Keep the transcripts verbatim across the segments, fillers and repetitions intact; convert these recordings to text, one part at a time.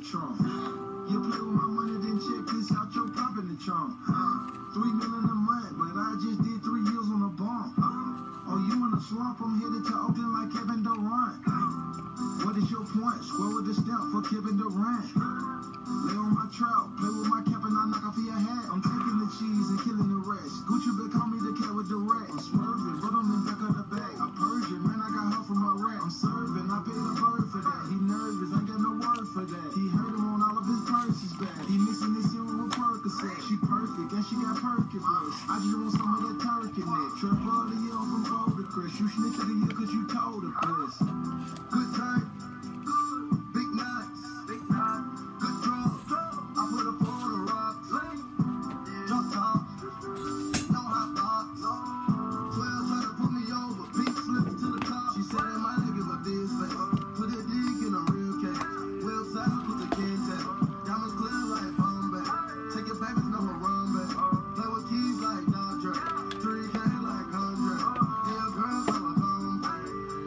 trunk. You play with my money, then check this out, your pop in the trunk. Three million a month, but I just did three years on a bump. Oh, you in a slump? I'm headed to Oakland like Kevin Durant. What is your point? Square with the stamp for Kevin Durant. Lay on my trout, play with my cap and I knock off your hat. I'm taking the cheese and killing the rest. Gucci been call me the cat with the rat. I'm swerving, but I'm in back of the bag. I purge it, man, I got her from my rat. I'm serving, I paid a bird for that. He nervous, ain't got no word for that. He heard him on all of his purses back. He mixing this in with Percocet. She perfect, and she got Percocet. I just want some of that turkey neck. Trip of the year from Boulder Chris. You snitch of the year cause you told her this. Good time. Big nuts. Big nuts. Good drugs. I put a four on the rocks. Jump top. No hot box. twelve try to put me over. Pink slips to the top. She said that my nigga was this face. Put a dig in a real case. Website put the can tag. Diamonds clear like Bombay. Take your babies, no Harambe. Play with keys like Dondre. three K like Andre. Yeah, girls I'm a combat.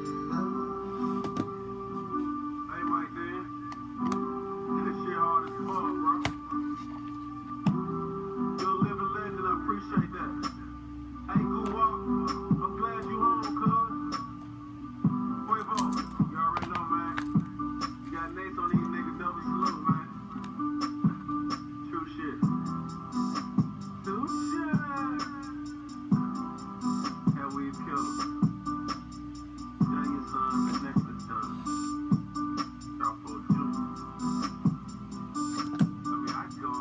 Hey, Mike, Dan. This shit hard as fuck, bro. You're a living legend, I appreciate that. Hey, good walk. I'm glad you home, cuz. Quavo, you already know, man. You got Nates on these niggas, double salute, man. True shit. True shit. And we killed him. Done your son, but next to done. Drop for June. I mean, I go.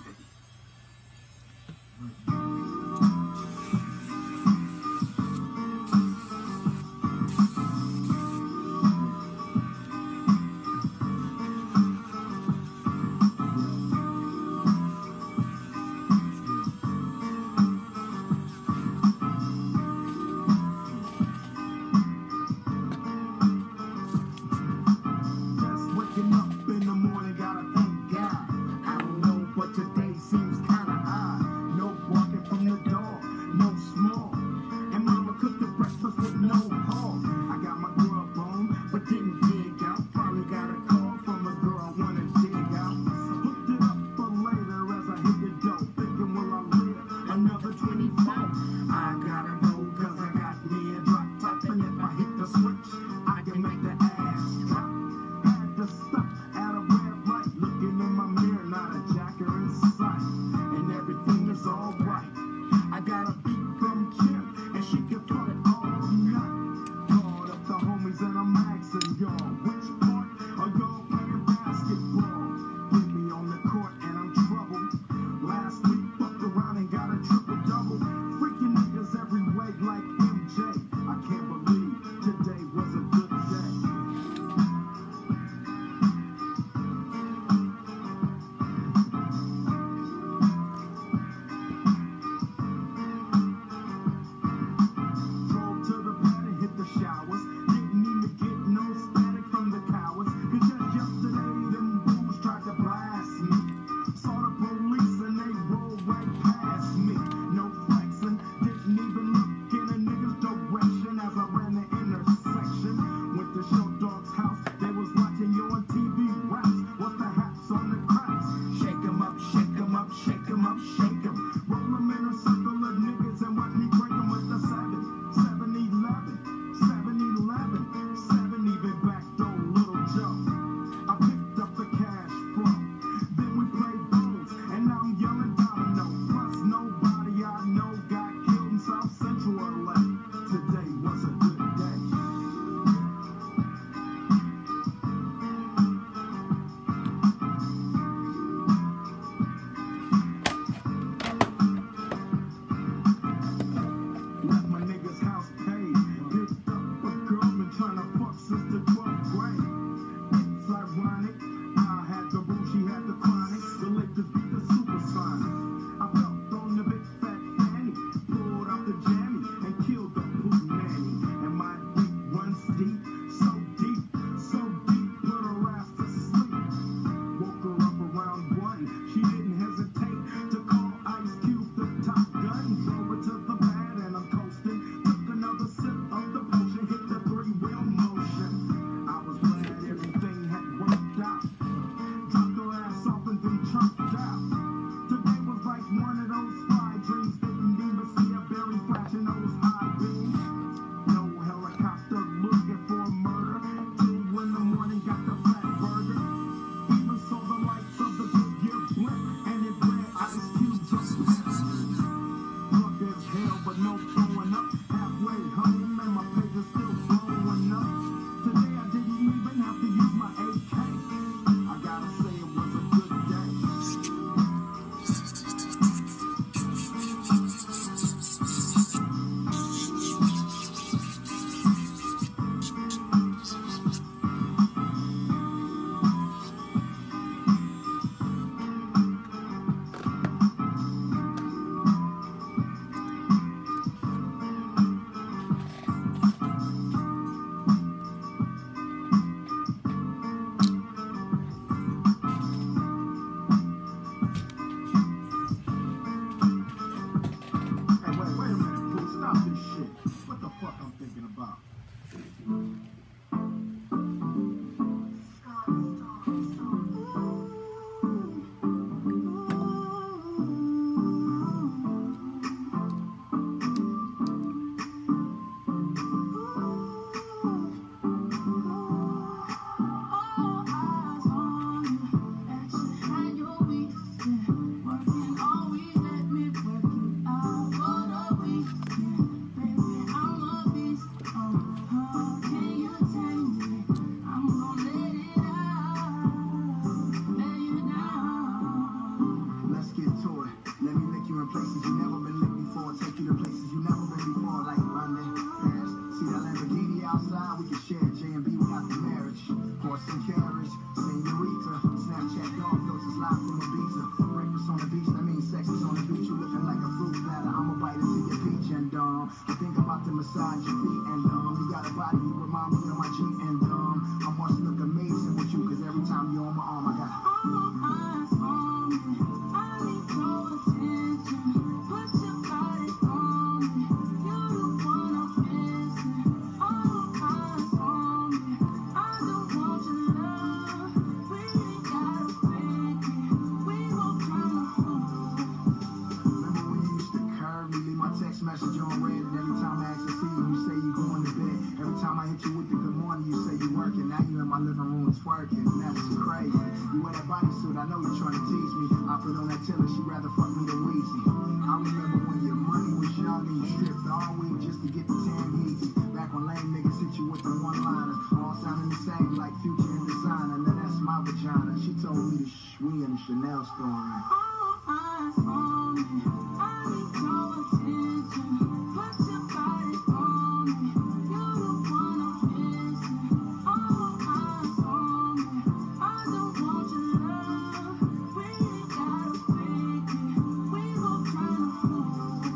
Just waking up in the morning, gotta thank God. I don't know, but today seems kinda odd. No walking from the door, no small. And mama cooked the breakfast with no hog. I got my grub on, but didn't dig out. Finally got a call from a girl I wanna dig out. Hooked it up for later as I hit the dope. Thinking, will I live another twenty-four? I gotta go, cause I got me a drop top. And if I hit the switch, I can make the ass drop. Had to stop at a red light, looking in my mirror, not a jacker in sight, and everything is alright. I got a beat from Kim, and she can put it all night. Called up the homies and I'm asking y'all, which part are y'all playing basketball? Get me on the court and I'm troubled. Last week fucked around and got a triple double. Freaking niggas every way like M J. I can't believe today was a good day. Drove to the pad and hit the showers. Didn't even get no static from the cowards. Cause just yesterday, them bulls tried to blast me. Saw the police and they rolled right past me. No flexing, didn't even look in a nigga's direction as I ran the intersection. Went to Short Dog's house, they was watching you on T V raps. What's the haps on the craps? Shake 'em up, shake 'em up, shake 'em up, shake 'em. Roll 'em in a circle of niggas and watch me break 'em with the seven. seven eleven, seven eleven, seven even back door Little Joe. I picked up the cash from. Then we played bowls, and now I'm yelling domino. Plus nobody I know got killed in South Central L A. Today was a good day. Left my nigga's house paid. Picked up a girl, been trying to fuck since the twelfth grade. It's ironic. I had the boo, she had the chronic. The Lakers beat the Supersonics. I felt on the big fat fanny. Pulled out the jammy and killed the poop nanny. And my deep runs deep, so deep, so deep, put her ass to sleep. Woke her up around one. She didn't hesitate to call Ice Cube the Top Gun. Drove her to the pad and I'm coasting. Took another to massage your feet and um, you got a body, you remind me of my G and um, I must look amazing with you, cause every time you're on my arm, I got all eyes on me. I need your attention. Put your body on me. You're the one I'm missing. All eyes on me. I don't want your love. We ain't gotta fake it. We both tryna fool. Remember when you used to curve me, leave my text message on red, and every time I ask to see you, you say you going to bed. Every time I hit you with the good morning, you say you working. Now you in my living room twerking. That's crazy. You wear that bodysuit, I know you're trying to tease me. I put on that tiller, she rather fuck me than Weezy. I remember when your money was young and you stripped all week just to get the tan easy. Back when lame niggas hit you with the one-liners, all sounding the same like Future and Designer. Now that's my vagina. She told me to shh, we in the Chanel store. All eyes on me. I need your attention. Put your body on me. You're the one I'm missing. All eyes on me. I don't want your love. We ain't gotta fake it. We both tryna fool.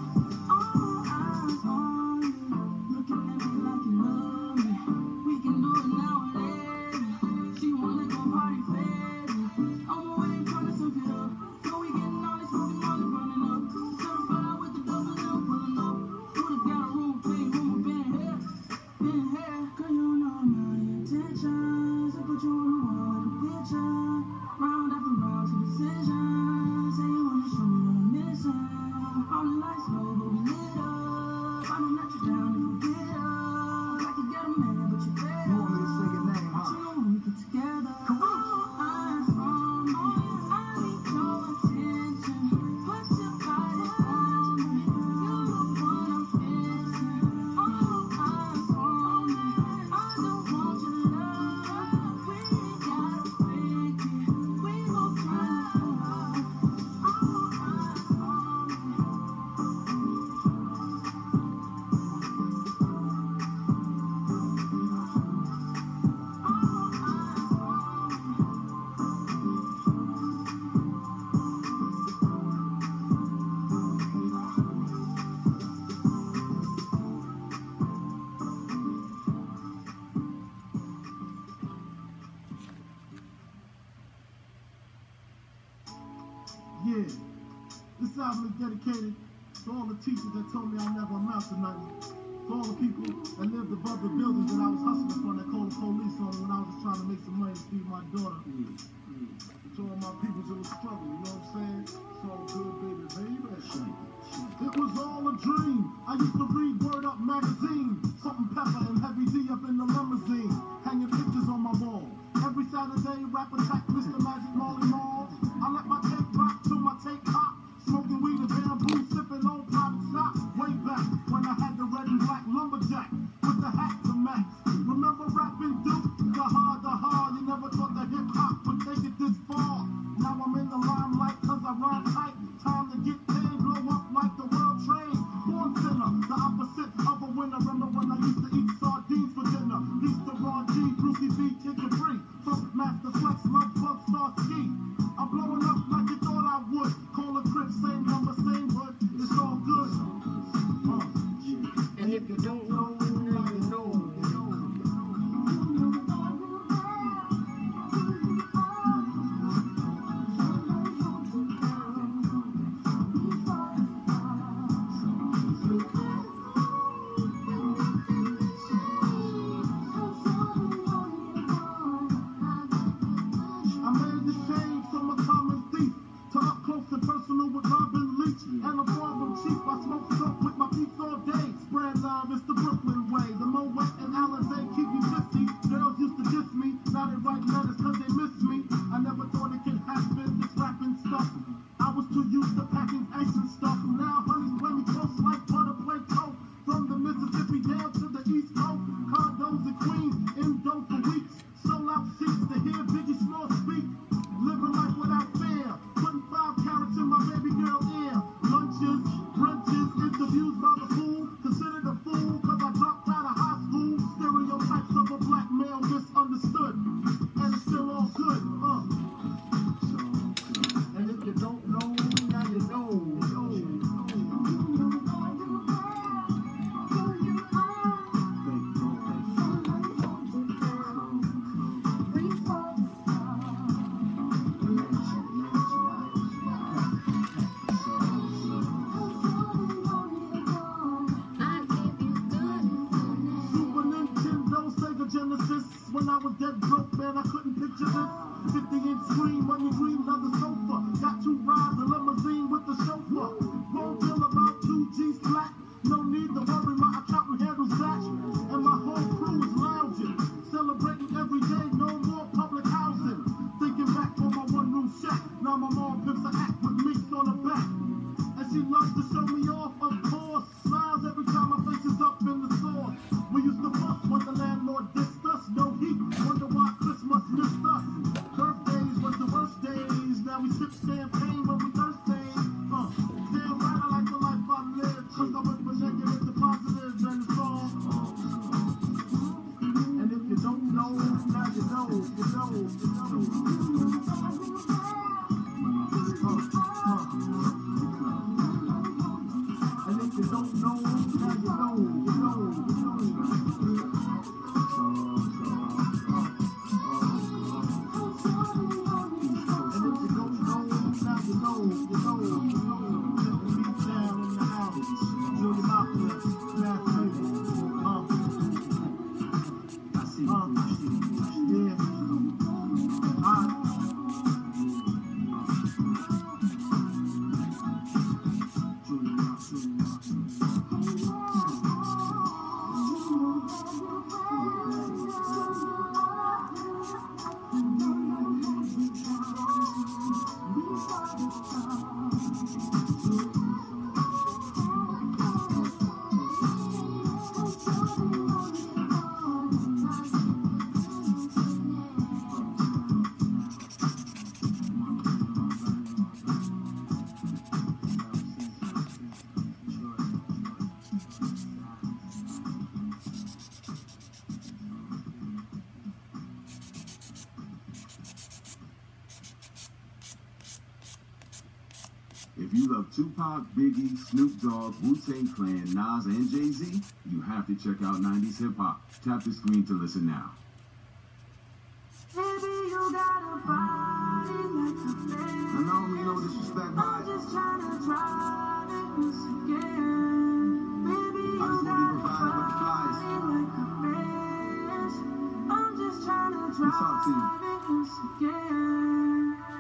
All eyes on me. Looking at me like you love me. We can do it now or later. She wanna go party favor. On my way tryna surf it up. Know we getting all this smoking money running up. Certified with the double L pulling up. Would've got a room clean with my bent hair. Bent hair. Girl, you know my intentions. I put you on the wall like a picture. Round after round to decisions. Say you wanna show me what I'm missing. All the lights low, but we lit up. I don't let you down if you get up. Like you got a man, but you fed up. You want me to say your name, huh? But you know when we get together. All eyes on me. I need your attention. Put your body on me. You're the one I'm missing. All eyes on me. I don't want your love. We ain't gotta fake it. We both tryna fool. All eyes on me. Yeah, this album is dedicated to all the teachers that told me I never amount to nothing. To all the people that lived above the buildings that I was hustling from, that called the police on me when I was just trying to make some money to feed my daughter. Mm, mm. To all my people who was struggling, you know what I'm saying? It's all good, baby, baby. It was all a dream. I used to read Word Up magazine. Something Pepper and Heavy D up in the limousine, hanging pictures on my wall. Every Saturday, rap attack, Mister Magic Molly Mall. I let my tape rock till my tape hot. Smoking weed and bamboo, sipping on private stock. Way back when I had the red and black lumberjack with the hat to match. Remember rapping Duke? The hard, the hard. You never thought that hip hop would take it this far. Now I'm in the limelight cause I rhyme tight. Time to get paid, blow up like the world trade. Born sinner, the opposite of a winner. Remember when I used to eat sardines for dinner? Easter Ron G, Brucey B, Kid Capri. Funk Master Flex, Love Bug, Star Ski. I'm blowing up like you thought I would. Call a crib, same number, same hood. It's all good. Uh, and if you don't know, now you know. was dead broke, man, I couldn't picture this. fifty inch screen, money green, leather sofa. Got two rides, a limousine with the chauffeur. Won't bill about two G's flat. No need to worry, my accountant handles that. And my whole crew is lounging, celebrating every day, no more public housing. Thinking back on my one room shack. Now my mom pimps a act with meats on her back. And she loves to show me off, of course. Smiles every time my face is up in the store. We used to fuss when the landlord dissed us. No heat, wonder why Christmas missed us. Birthdays was the worst days. Now we sip champagne when we thirsty. Uh, damn right, I like the life I live. Cause I went from negative to positive and it's all. And if you don't know, now you know, you know, you know. Uh, uh. And if you don't know, now you know, you know, you know. And if you don't know, now you know, you know, you know. Beat down in the house, Julie Mafia, Matt Baby, uh, I see, uh, yeah, I. If you love Tupac, Biggie, Snoop Dogg, Wu-Tang Clan, Nas, and Jay-Z, you have to check out nineties hip hop. Tap the screen to listen now. Baby, you got a body like a man. I don't mean no disrespect, but I'm just trying to try this again. Baby, you I just got want to be a provided with the flies. body like a man. I'm just trying to Let me talk to you. try this again.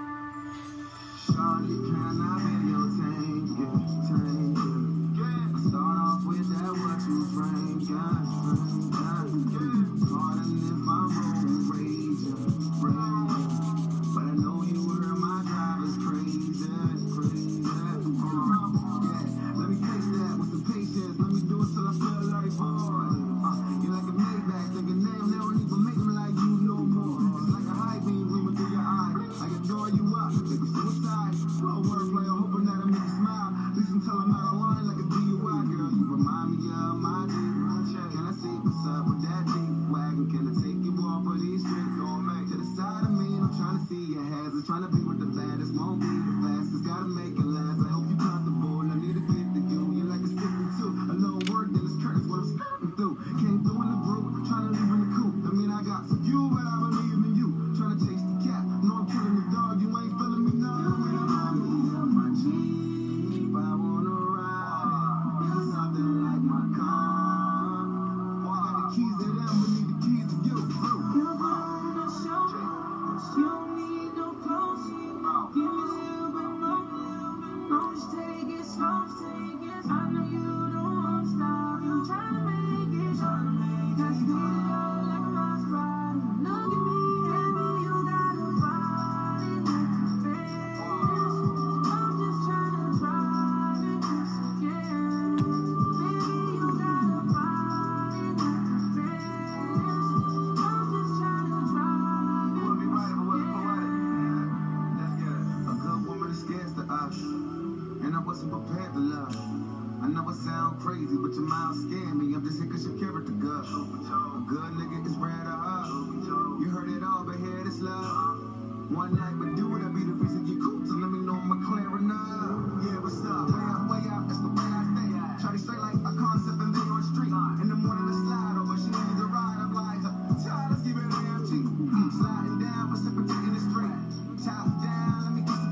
Shawty, can I videotape? Yeah, tank, yeah. I start off with that what you frame, yeah, frame, yeah. Pardon if I'm road raging, raging. But I know you heard my drive is crazy, crazy. Uh, yeah, let me taste that with some patience. Let me do it till I feel like bored. Uh, you like a Maybach, thinking damn, they don't even make me like you no more. It's like a high beam gleaming through your eye. I can draw you up, make you suicide. A wordplay, I'm hoping that I make you smile. At least until I'm out of line like a D U I, girl. You remind me of my G. Can I see what's up with that G-Wagon? Can I take you off of these streets? To the side of me, I'm trying to see your hazards. Trying to be with the baddest, won't be the fastest. Gotta make it last. I hope you comfortable, and I need to get to you. You're like a sifting too. A little work, then it's curtains, what I'm skirting through. Came through in the group, trying to leave in the coop. I mean, I got some you, but I believe in you. Trying to chase the cat. No, I'm killing the dog. You ain't feeling me now. My Jeep, I wanna ride in something like my car. I got the keys to them, but need the keys to you. You wanna show me, you don't need no clothes. Give me a little bit more, more. Just take it slow, take it. I know you don't want to stop. I'm trying to make it, trying to make it. Got you all like a Maserati. Look at me, baby, you got a body like a Benz. I'm just trying to try this again. Baby, you got a body like a Benz. I'm just trying to try You wanna be right, but wasn't poetic. again. Let's get it. A good woman is scarce to us, and I wasn't prepared to love. I know it sound crazy, but your mouth scared me. I'm just here 'cause your character good. A good nigga is rare to hug. You heard it all, but here this love. One night, but do it, I be the reason you cool. So let me know I'm clearing up. Yeah, what's up? Way out, way out, that's the way I think. Try to straight like a concept and then on the street. In the morning, I slide over, she needs a ride. I'm like, child, let's give it an M G. Sliding down, precipitating the street. Top down, let me get